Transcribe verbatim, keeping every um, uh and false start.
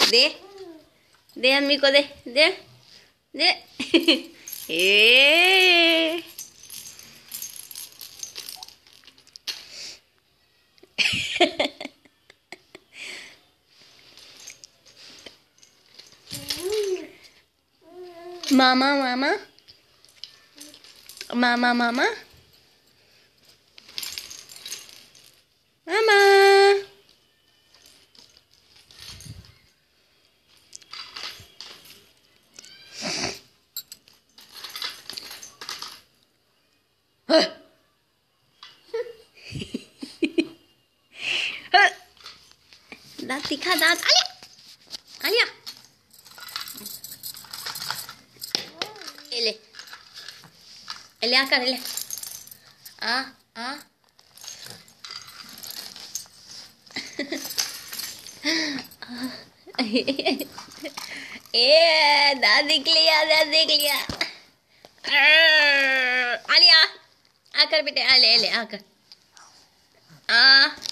दे दे अम्मी को दे दे दे ए मामा मामा मामा मामा मामा दांत दिखा दांत आलिया आलिया ले ले आ कर ले आ आ ए दांत देख लिया दांत देख लिया आलिया आकर बेटे आ ले ले आकर आ